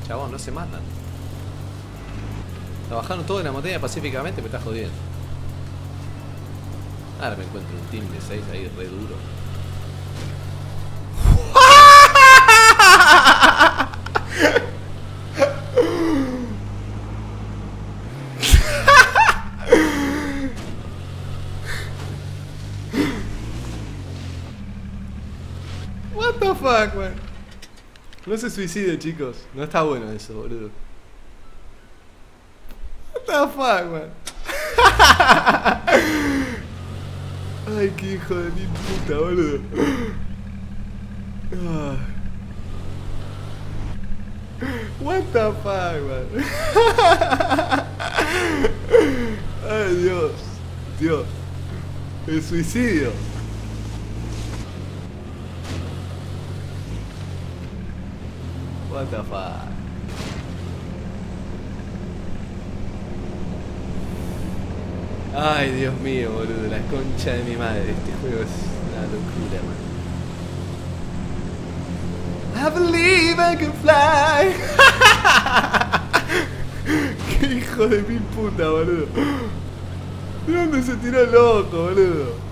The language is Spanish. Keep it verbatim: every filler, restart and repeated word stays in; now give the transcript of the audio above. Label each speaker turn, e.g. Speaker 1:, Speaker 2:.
Speaker 1: Chabón, no se matan. Trabajaron todo en la montaña pacíficamente, me está jodiendo. Ahora me encuentro un team de seis ahí re duro. What the fuck, man. No se suicide, chicos. No está bueno eso, boludo. What the fuck, man. Ay, qué hijo de mi puta, boludo. What the fuck, man. Ay, Dios. Dios. El suicidio. What the fuck. Ay, Dios mío, boludo, la concha de mi madre. Este juego es una locura, man. I believe I can fly. Qué hijo de mil puta, boludo. ¿De dónde se tiró el loco, boludo?